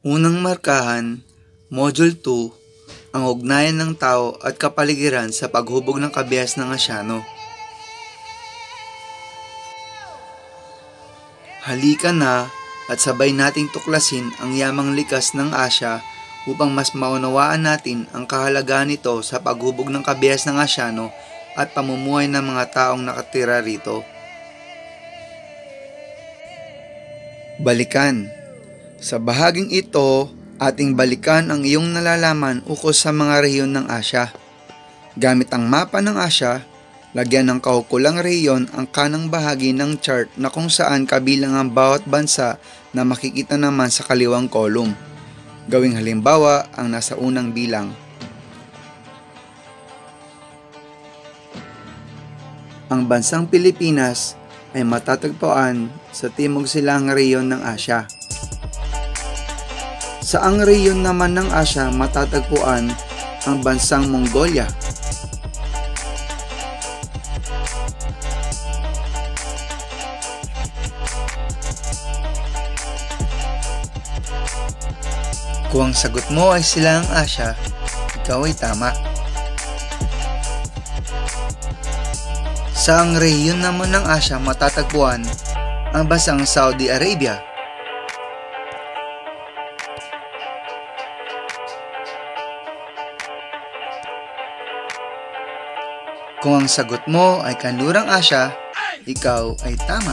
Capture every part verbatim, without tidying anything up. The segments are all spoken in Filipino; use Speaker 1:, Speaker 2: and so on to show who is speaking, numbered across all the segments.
Speaker 1: Unang markahan, Module two, ang ugnayan ng tao at kapaligiran sa paghubog ng kabias ng Asyano. Halika na at sabay nating tuklasin ang yamang likas ng Asya upang mas maunawaan natin ang kahalagahan nito sa paghubog ng kabias ng Asyano at pamumuhay ng mga taong nakatira rito. Balikan. Sa bahaging ito, ating balikan ang iyong nalalaman ukol sa mga rehiyon ng Asya. Gamit ang mapa ng Asya, lagyan ng kaukulang rehiyon ang kanang bahagi ng chart na kung saan kabilang ang bawat bansa na makikita naman sa kaliwang kolum. Gawing halimbawa ang nasa unang bilang. Ang bansang Pilipinas ay matatagpuan sa timog silang rehiyon ng Asya. Sa ang rehiyon naman ng Asya matatagpuan ang bansang Mongolia. Kung ang sagot mo ay silang Asya, ikaw ay tama. Sa ang rehiyon naman ng Asya matatagpuan ang bansang Saudi Arabia. Kung ang sagot mo ay kanlurang Asya, ikaw ay tama.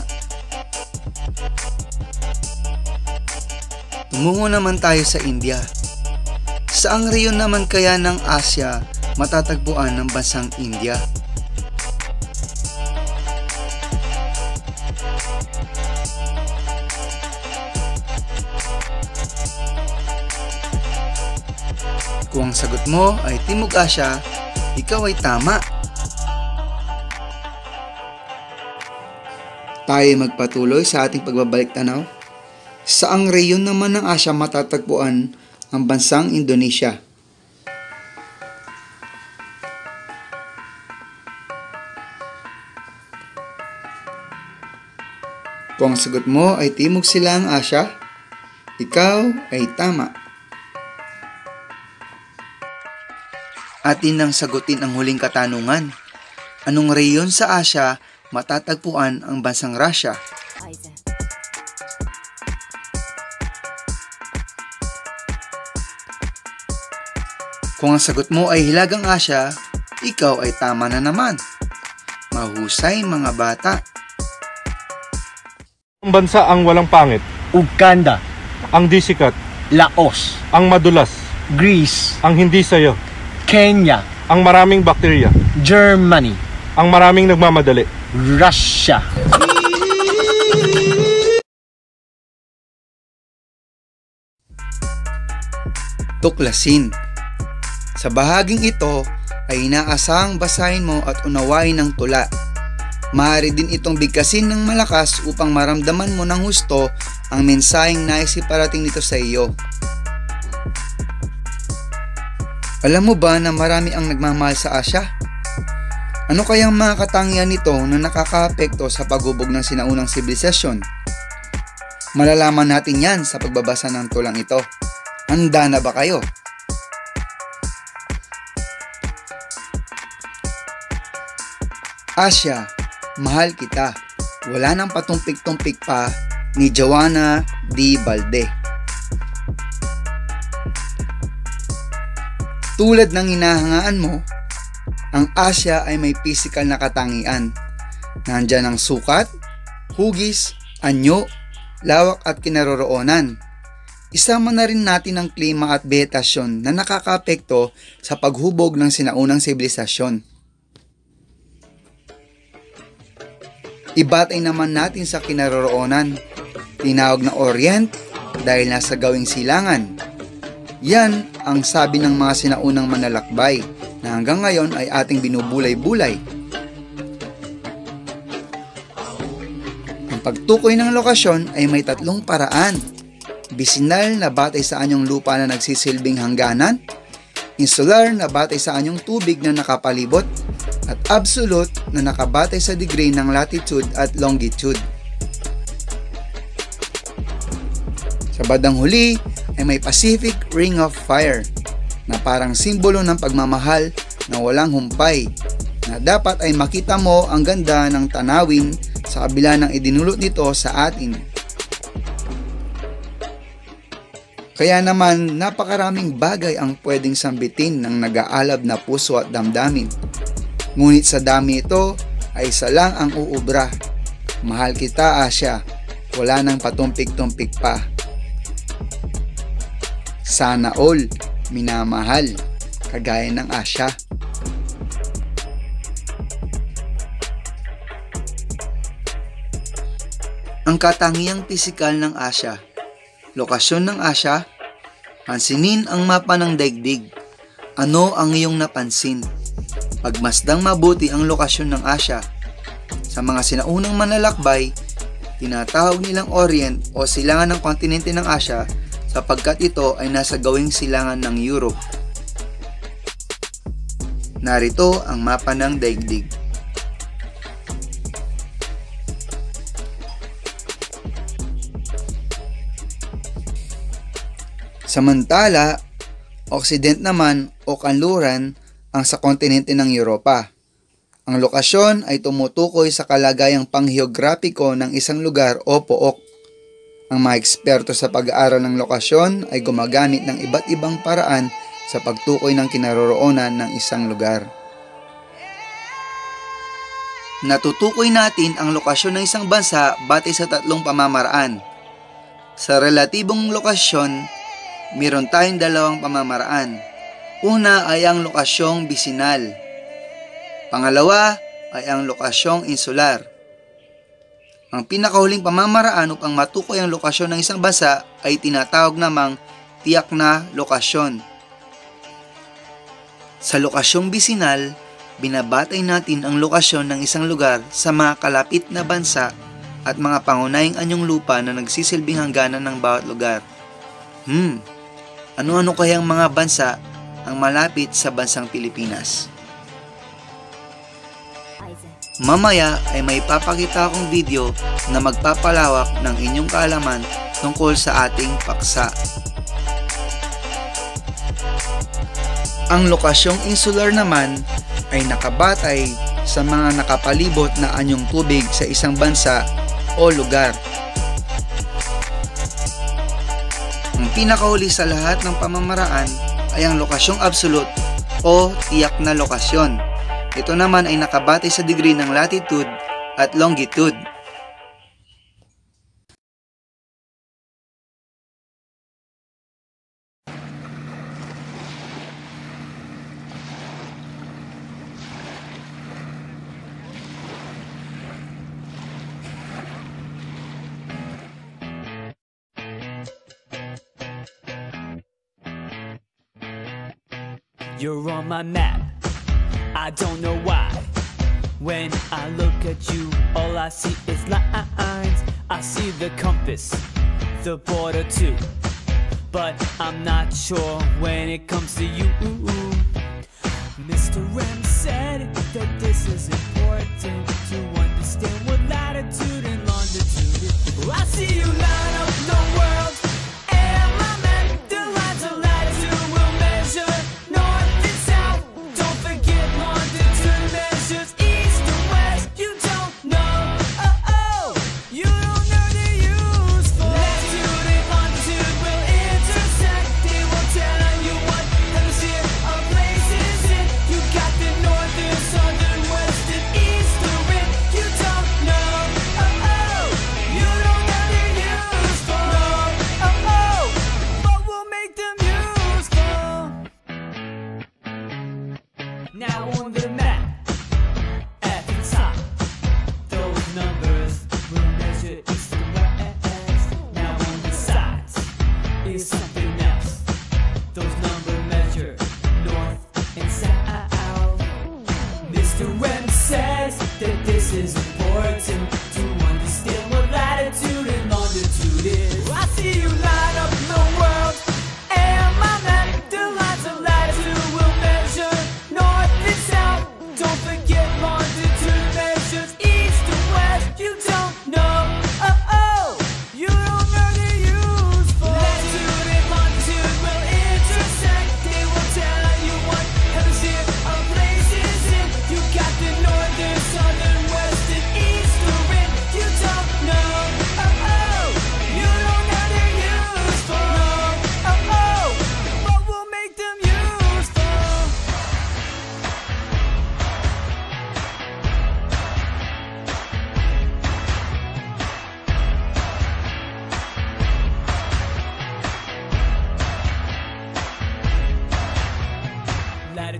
Speaker 1: Tumungo naman tayo sa India. Sa ang rehiyon naman kaya ng Asya matatagpuan ng bansang India? Kung ang sagot mo ay Timog Asya, ikaw ay tama. Tayo magpatuloy sa ating pagbabalik tanaw. Sa ang rehiyon naman ng Asya matatagpuan ang bansang Indonesia. Kung ang sagot mo ay Timog Silang Asya, ikaw ay tama. Atin nang sagutin ang huling katanungan. Anong rehiyon sa Asya matatagpuan ang bansang Russia? Kung ang sagot mo ay Hilagang Asya, ikaw ay tama na naman. Mahusay mga bata.
Speaker 2: Ang bansa ang walang pangit,
Speaker 3: Uganda,
Speaker 2: ang di sikat,
Speaker 3: Laos,
Speaker 2: ang madulas,
Speaker 3: Greece,
Speaker 2: ang hindi sayo,
Speaker 3: Kenya,
Speaker 2: ang maraming bakterya,
Speaker 3: Germany,
Speaker 2: ang maraming nagmamadali.
Speaker 3: Russia.
Speaker 1: Tuklasin. Sa bahaging ito ay inaasahang basahin mo at unawain ng tula. Maaari din itong bigkasin ng malakas upang maramdaman mo ng husto ang mensaheng nais iparating nito sa iyo. Alam mo ba na marami ang nagmamahal sa Asya? Ano kayang mga katangian nito na nakakaapekto sa paghubog ng sinaunang sibilisasyon? Malalaman natin yan sa pagbabasa ng tulang ito. Handa na ba kayo? Asya, mahal kita. Wala nang patumpik-tumpik pa ni Joanna D. Balde. Tulad ng hinahangaan mo, ang Asya ay may pisikal na katangian. Nandyan ang sukat, hugis, anyo, lawak at kinaroroonan. Isama na rin natin ang klima at vegetasyon na nakakaapekto sa paghubog ng sinaunang sibilisasyon. Ibatay naman natin sa kinaroroonan. Tinawag na Orient dahil nasa gawing silangan. Yan ang sabi ng mga sinaunang manlalakbay na hanggang ngayon ay ating binubulay-bulay. Ang pagtukoy ng lokasyon ay may tatlong paraan. Bisinal na batay sa anyong lupa na nagsisilbing hangganan, insular na batay sa anyong tubig na nakapalibot, at absolute na nakabatay sa degree ng latitude at longitude. Sa bandang huli ay may Pacific Ring of Fire na parang simbolo ng pagmamahal na walang humpay, na dapat ay makita mo ang ganda ng tanawin sa kabila ng idinulot nito sa atin. Kaya naman napakaraming bagay ang pwedeng sambitin ng nag-aalab na puso at damdamin. Ngunit sa dami ito ay isa lang ang uubra. Mahal kita, Asya. Wala nang patumpik-tumpik pa. Sana all minamahal kagaya ng Asya. Ang katangiang pisikal ng Asya. Lokasyon ng Asya. Pansinin ang mapa ng daigdig. Ano ang iyong napansin? Pagmasdang mabuti ang lokasyon ng Asya. Sa mga sinaunang manlalakbay, tinatawag nilang Orient o silangan ng kontinente ng Asya sapagkat ito ay nasa gawing silangan ng Europe. Narito ang mapa ng daigdig. Samantala, Occident naman o kanluran ang sa kontinente ng Europa. Ang lokasyon ay tumutukoy sa kalagayang pangheograpiko ng isang lugar o pook. Ang mga eksperto sa pag-aaral ng lokasyon ay gumagamit ng iba't ibang paraan sa pagtukoy ng kinaroroonan ng isang lugar. Natutukoy natin ang lokasyon ng isang bansa batay sa tatlong pamamaraan. Sa relatibong lokasyon, mayroon tayong dalawang pamamaraan. Una ay ang lokasyong bisinal. Pangalawa ay ang lokasyong insular. Ang pinakahuling pamamaraan upang matukoy ang lokasyon ng isang bansa ay tinatawag namang tiyak na lokasyon. Sa lokasyong bisinal, binabatay natin ang lokasyon ng isang lugar sa mga kalapit na bansa at mga pangunahing anyong lupa na nagsisilbing hangganan ng bawat lugar. Hmm, ano-ano kayang mga bansa ang malapit sa bansang Pilipinas? Mamaya ay may papakita akong video na magpapalawak ng inyong kaalaman tungkol sa ating paksa. Ang lokasyong insular naman ay nakabatay sa mga nakapalibot na anyong tubig sa isang bansa o lugar. Ang pinakahuli sa lahat ng pamamaraan ay ang lokasyong absolute o tiyak na lokasyon. Ito naman ay nakabatay sa degree ng latitude at longitude.
Speaker 4: You're on my map, I don't know why. When I look at you, all I see is lines. I see the compass, the border too, but I'm not sure when it comes to you. Mister M said that this is important to understand what latitude and longitude is. I see you line up the world and my map, the lines of latitude will measure north and south. Don't forget longitude measures east and west. You don't know, oh oh, you don't know the use for latitude and longitude will intersect. They will tell you what hemisphere a place is in. You got the northern, southern, western, eastern. You don't know, oh oh, you don't know the use for.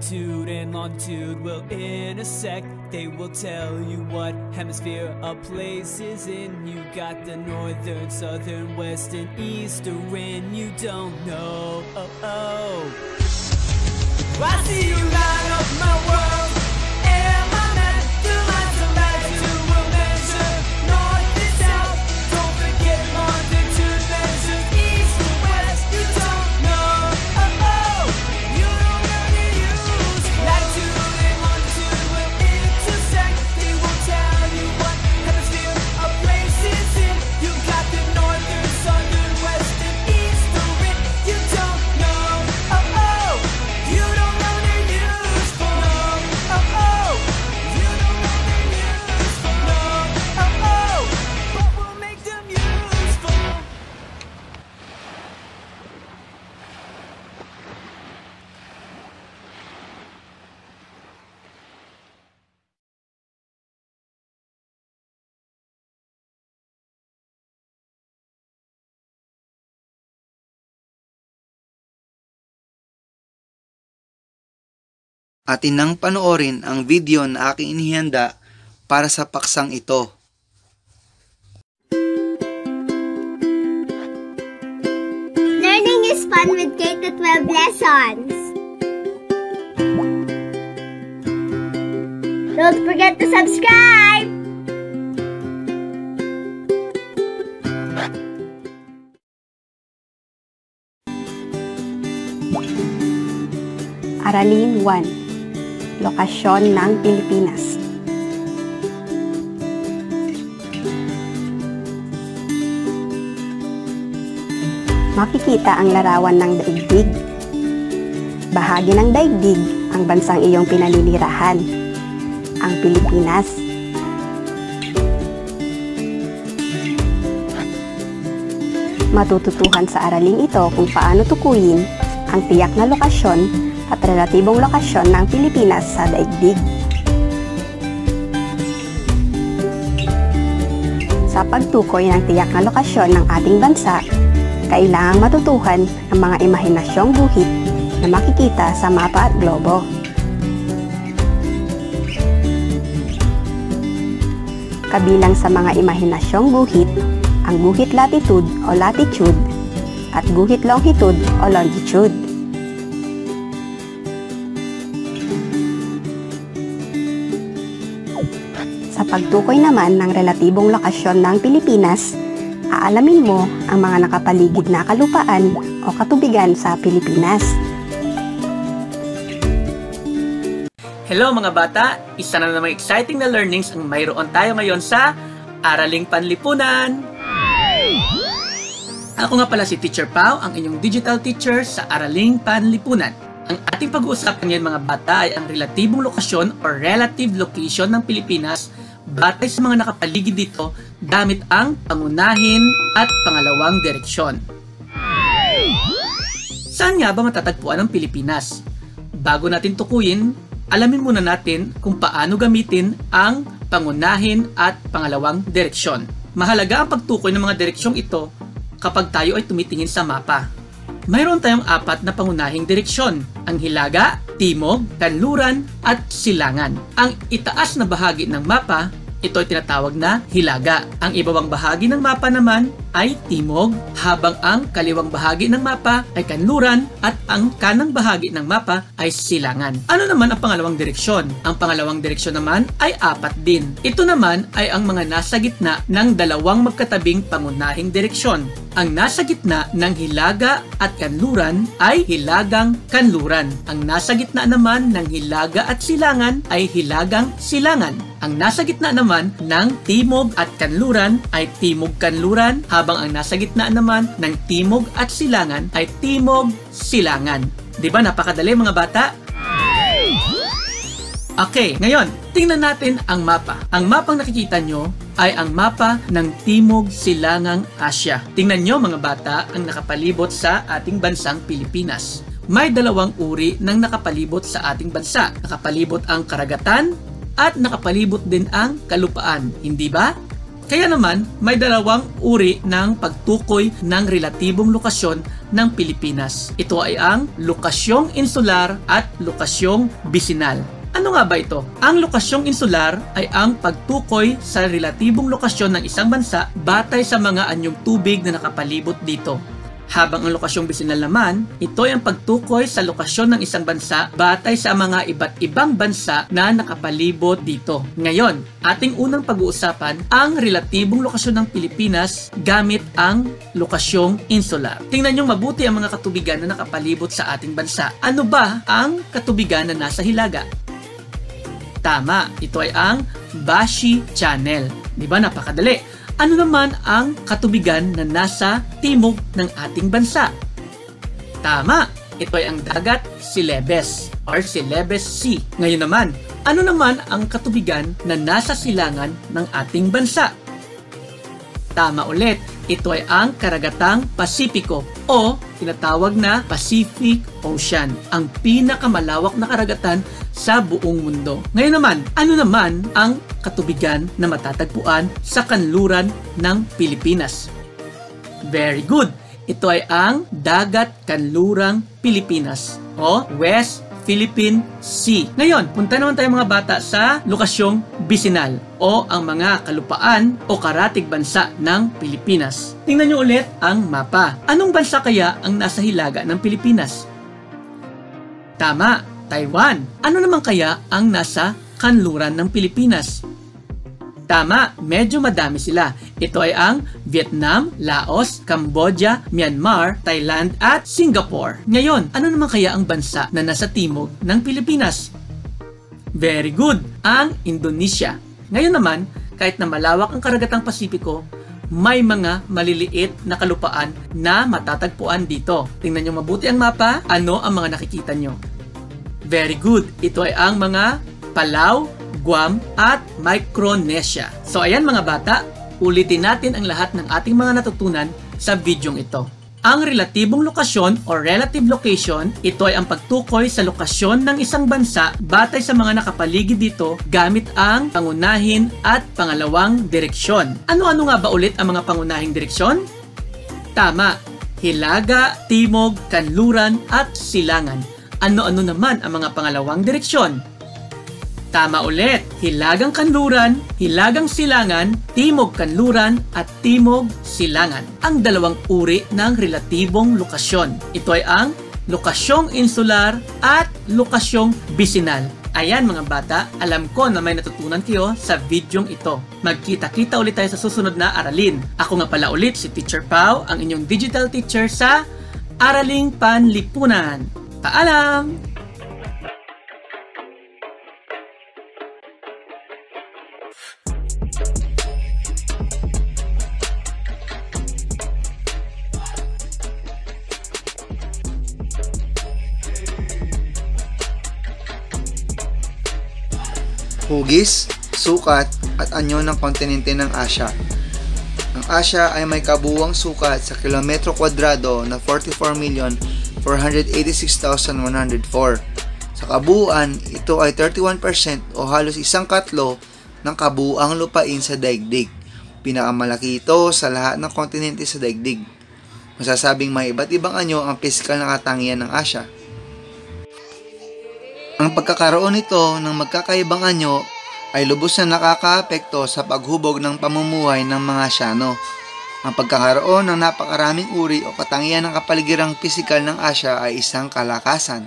Speaker 4: latitude and longitude will intersect. They will tell you what hemisphere a place is in. You got the northern, southern, west, and eastern. You don't know. Oh, oh. I see you light up my world. And my map, the lines of latitude will measure north and south. Don't forget longitude measures east and west. You don't know. Oh, oh. You don't know the use. Latitude and longitude will intersect. They will tell you what hemisphere a place is in. You got the northern, southern, west, and eastern. You don't know. Oh, oh. You don't know the use for no. Oh, oh. You don't know the use for no. Oh, oh. But we'll make them useful.
Speaker 1: Atin nang panoorin ang video na aking inihanda para sa paksang ito.
Speaker 5: Learning is fun with K to twelve lessons. Don't forget to subscribe!
Speaker 6: Aralin one. Lokasyon ng Pilipinas. Makikita ang larawan ng daigdig. Bahagi ng daigdig ang bansang iyong pinaninirahan, ang Pilipinas. Matututuhan sa araling ito kung paano tukuyin ang tiyak na lokasyon at relatibong lokasyon ng Pilipinas sa daigdig. Sa pagtukoy ng tiyak na lokasyon ng ating bansa, kailangang matutuhan ang mga imahinasyong guhit na makikita sa mapa at globo. Kabilang sa mga imahinasyong guhit, ang guhit latitude o latitude at guhit longitude o longitude. Sa pagtukoy naman ng relatibong lokasyon ng Pilipinas, aalamin mo ang mga nakapaligid na kalupaan o katubigan sa Pilipinas.
Speaker 7: Hello mga bata! Isa na namang exciting na learnings ang mayroon tayo ngayon sa Araling Panlipunan! Ako nga pala si Teacher Pao, ang inyong digital teacher sa Araling Panlipunan. Ang ating pag-uusapan ngayon mga bata ay ang relatibong lokasyon o relative location ng Pilipinas batay sa mga nakapaligid dito gamit ang pangunahin at pangalawang direksyon. Saan nga ba matatagpuan ang Pilipinas? Bago natin tukuyin, alamin muna natin kung paano gamitin ang pangunahin at pangalawang direksyon. Mahalaga ang pagtukoy ng mga direksyong ito kapag tayo ay tumitingin sa mapa. Mayroon tayong apat na pangunahing direksyon, ang hilaga, timog, kanluran, at silangan. Ang itaas na bahagi ng mapa, ito ay tinatawag na hilaga. Ang ibabang bahagi ng mapa naman ay timog, habang ang kaliwang bahagi ng mapa ay kanluran at ang kanang bahagi ng mapa ay silangan. Ano naman ang pangalawang direksyon? Ang pangalawang direksyon naman ay apat din. Ito naman ay ang mga nasa gitna ng dalawang magkatabing pangunahing direksyon. Ang nasa gitna ng hilaga at kanluran ay hilagang kanluran. Ang nasa gitna naman ng hilaga at silangan ay hilagang silangan. Ang nasa gitna naman ng timog at kanluran ay timog kanluran, habang ang nasa gitna naman ng timog at silangan ay timog silangan. Di ba napakadali mga bata? Okay, ngayon, tingnan natin ang mapa. Ang mapang nakikita nyo ay ang mapa ng Timog Silangang Asya. Tingnan nyo mga bata ang nakapalibot sa ating bansang Pilipinas. May dalawang uri ng nakapalibot sa ating bansa. Nakapalibot ang karagatan at nakapalibot din ang kalupaan. Hindi ba? Kaya naman, may dalawang uri ng pagtukoy ng relatibong lokasyon ng Pilipinas. Ito ay ang lokasyong insular at lokasyong bisinal. Ano nga ba ito? Ang lokasyong insular ay ang pagtukoy sa relatibong lokasyon ng isang bansa batay sa mga anyong tubig na nakapalibot dito. Habang ang lokasyong bisinal naman, ito ay ang pagtukoy sa lokasyon ng isang bansa batay sa mga iba't ibang bansa na nakapalibot dito. Ngayon, ating unang pag-uusapan ang relatibong lokasyon ng Pilipinas gamit ang lokasyong insular. Tingnan nyo mabuti ang mga katubigan na nakapalibot sa ating bansa. Ano ba ang katubigan na nasa hilaga? Tama, ito ay ang Bashi Channel. Di ba, napakadali? Ano naman ang katubigan na nasa timog ng ating bansa? Tama, ito ay ang dagat Celebes or Celebes Sea. Ngayon naman, ano naman ang katubigan na nasa silangan ng ating bansa? Tama ulit, ito ay ang karagatang Pasipiko o tinatawag na Pacific Ocean, ang pinakamalawak na karagatan sa buong mundo. Ngayon naman, ano naman ang katubigan na matatagpuan sa kanluran ng Pilipinas? Very good! Ito ay ang Dagat Kanlurang Pilipinas o West Philippine Sea. Ngayon, punta naman tayo mga bata sa lokasyong bisinal o ang mga kalupaan o karatig bansa ng Pilipinas. Tingnan nyo ulit ang mapa. Anong bansa kaya ang nasa hilaga ng Pilipinas? Tama, Taiwan. Ano naman kaya ang nasa kanluran ng Pilipinas? Tama, medyo madami sila. Ito ay ang Vietnam, Laos, Cambodia, Myanmar, Thailand at Singapore. Ngayon, ano naman kaya ang bansa na nasa timog ng Pilipinas? Very good, ang Indonesia. Ngayon naman, kahit na malawak ang karagatang Pasipiko, may mga maliliit na kalupaan na matatagpuan dito. Tingnan nyo mabuti ang mapa, ano ang mga nakikita nyo? Very good, ito ay ang mga Palau, Guam at Micronesia. So ayan mga bata, ulitin natin ang lahat ng ating mga natutunan sa videong ito. Ang relatibong lokasyon o relative location, ito ay ang pagtukoy sa lokasyon ng isang bansa batay sa mga nakapaligid dito gamit ang pangunahin at pangalawang direksyon. Ano-ano nga ba ulit ang mga pangunahing direksyon? Tama, hilaga, timog, kanluran at silangan. Ano-ano naman ang mga pangalawang direksyon? Tama ulit, hilagang kanluran, hilagang silangan, timog kanluran, at timog silangan. Ang dalawang uri ng relatibong lokasyon. Ito ay ang lokasyong insular at lokasyong bisinal. Ayan mga bata, alam ko na may natutunan kayo sa videong ito. Magkita-kita ulit tayo sa susunod na aralin. Ako nga pala ulit si Teacher Pau, ang inyong digital teacher sa Araling Panlipunan. Paalam!
Speaker 1: Hugis, sukat at anyo ng kontinente ng Asya. Ang Asya ay may kabuuang sukat sa kilometro kwadrado na forty-four million four hundred eighty-six thousand one hundred four. Sa kabuuan, ito ay thirty-one percent o halos isang katlo ng kabuuang lupain sa daigdig. Pinakamalaki ito sa lahat ng kontinente sa daigdig. Masasabing may iba't ibang anyo ang pisikal na katangian ng Asya. Ang pagkakaroon nito ng magkakaibang anyo ay lubos na nakakaapekto sa paghubog ng pamumuhay ng mga Asyano. Ang pagkakaroon ng napakaraming uri o katangian ng kapaligirang pisikal ng Asya ay isang kalakasan.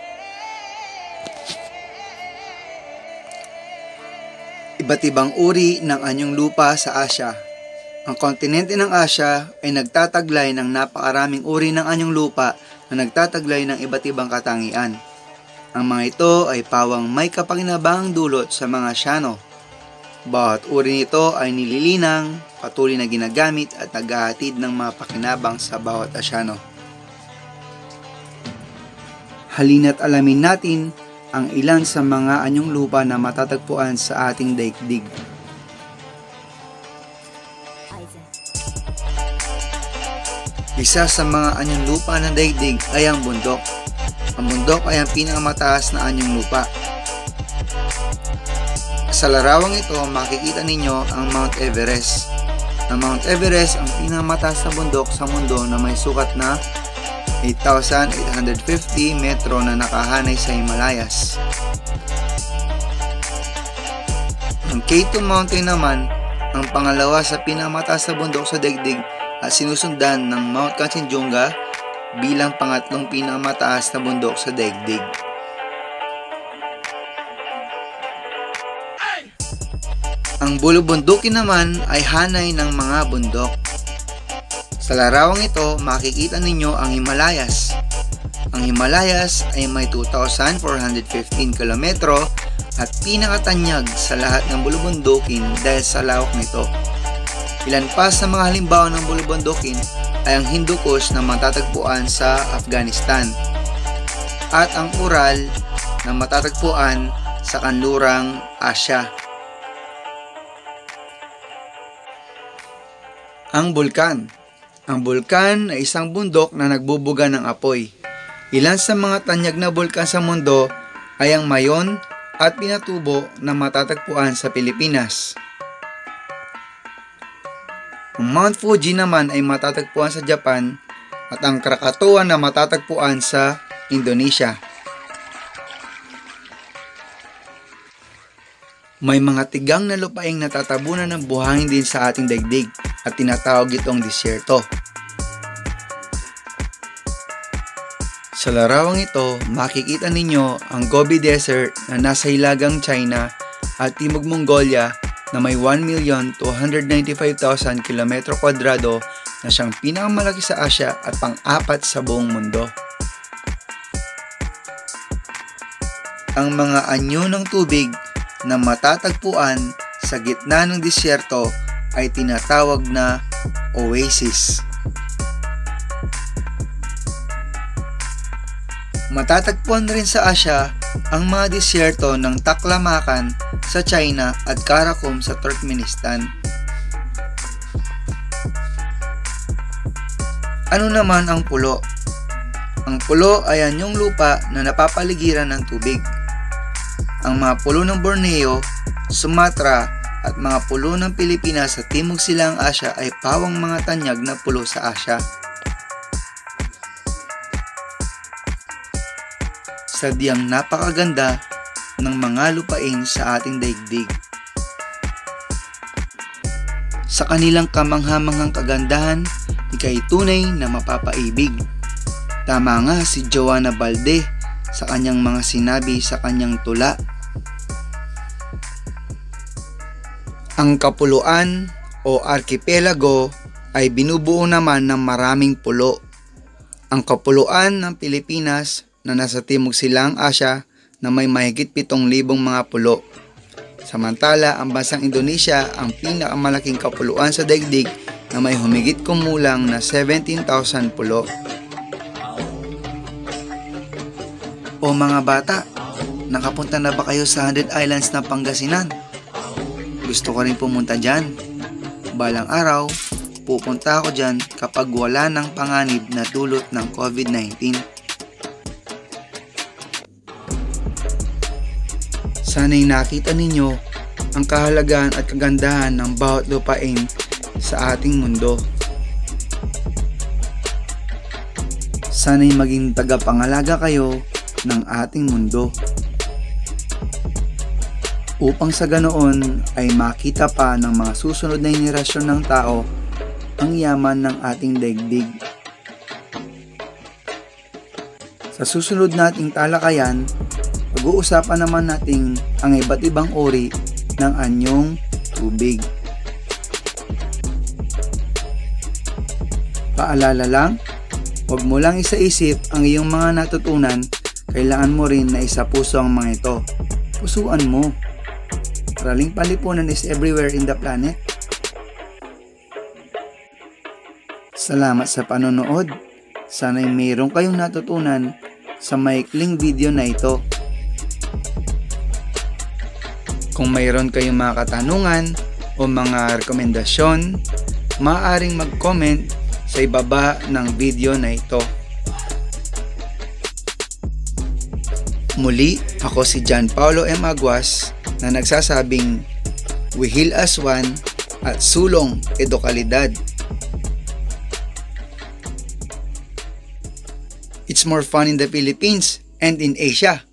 Speaker 1: Iba't ibang uri ng anyong lupa sa Asya. Ang kontinente ng Asya ay nagtataglay ng napakaraming uri ng anyong lupa na nagtataglay ng iba't ibang katangian. Ang mga ito ay pawang may kapakinabangang dulot sa mga Asyano. Bawat uri nito ay nililinang, patuloy na ginagamit at naghahatid ng mga pakinabang sa bawat Asyano. Halina't alamin natin ang ilan sa mga anyong lupa na matatagpuan sa ating daigdig. Isa sa mga anyong lupa ng daigdig ay ang bundok. Ang bundok ay ang pinakamataas na anyong lupa. Sa larawang ito, makikita ninyo ang Mount Everest. Ang Mount Everest ang pinakamataas na bundok sa mundo na may sukat na eight thousand eight hundred fifty metro na nakahanay sa Himalayas. Ang K two Mountain naman ang pangalawa sa pinakamataas na bundok sa daigdig at sinusundan ng Mount Kanchenjunga bilang pangatlong pinakamataas na bundok sa daigdig. Ang bulubundukin naman ay hanay ng mga bundok. Sa larawang ito, makikita ninyo ang Himalayas. Ang Himalayas ay may two thousand four hundred fifteen kilometro at pinakatanyag sa lahat ng bulubundukin dahil sa lawak nito. Ilan pa sa mga halimbawa ng bulubundukin ay ang Hindu Kush na matatagpuan sa Afghanistan at ang Ural na matatagpuan sa kanlurang Asya. Ang bulkan. Ang bulkan ay isang bundok na nagbubuga ng apoy. Ilan sa mga tanyag na bulkan sa mundo ay ang Mayon at Pinatubo na matatagpuan sa Pilipinas. Ang Mount Fuji naman ay matatagpuan sa Japan at ang Krakatoa na matatagpuan sa Indonesia. May mga tigang na lupaing natatabunan ng buhangin din sa ating daigdig at tinatawag itong disyerto. Sa larawang ito, makikita ninyo ang Gobi Desert na nasa hilagang China at Timog Mongolia na may one million two hundred ninety-five thousand kilometro kwadrado na siyang pinakamalaki sa Asya at pang-apat sa buong mundo. Ang mga anyo ng tubig na matatagpuan sa gitna ng disyerto ay tinatawag na oasis. Matatagpuan rin sa Asya ang mga disyerto ng Taklamakan sa China at Karakum sa Turkmenistan. Ano naman ang pulo? Ang pulo ay anyong lupa na napapaligiran ng tubig. Ang mga pulo ng Borneo, Sumatra at mga pulo ng Pilipinas sa Timog Silang Asya ay pawang mga tanyag na pulo sa Asya. Sadyang napakaganda ng mga lupain sa ating daigdig. Sa kanilang kamanghamanghang kagandahan, ika'y tunay na mapapaibig. Tama nga si Joanna Balde sa kanyang mga sinabi sa kanyang tula. Ang kapuluan o arkipelago ay binubuo naman ng maraming pulo. Ang kapuluan ng Pilipinas na nasa Timog Silang Asya na may mahigit pitong libong mga pulo. Samantala, ang bansang Indonesia ang pinakamalaking kapuluan sa daigdig na may humigit kumulang na seventeen thousand pulo. O mga bata, nakapunta na ba kayo sa Hundred Islands ng Pangasinan? Gusto ko rin pumunta dyan. Balang araw, pupunta ako dyan kapag wala ng panganib na dulot ng COVID nineteen. Sana'y nakita ninyo ang kahalagahan at kagandahan ng bawat lupain sa ating mundo. Sana'y maging tagapangalaga kayo ng ating mundo. Upang sa ganoon ay makita pa ng mga susunod na henerasyon ng tao ang yaman ng ating daigdig. Sa susunod nating talakayan, pag-uusapan naman natin ang iba't ibang uri ng anyong tubig. Paalala lang, huwag mo lang isaisip ang iyong mga natutunan, kailangan mo rin na isapuso ang mga ito. Pusuan mo. Paraling palipunan is everywhere in the planet. Salamat sa panonood. Sana'y mayroon kayong natutunan sa maikling video na ito. Kung mayroon kayong mga katanungan o mga rekomendasyon, maaaring mag-comment sa ibaba ng video na ito. Muli, ako si John Paulo M. Aguas na nagsasabing we heal as one at sulong edukalidad. It's more fun in the Philippines and in Asia.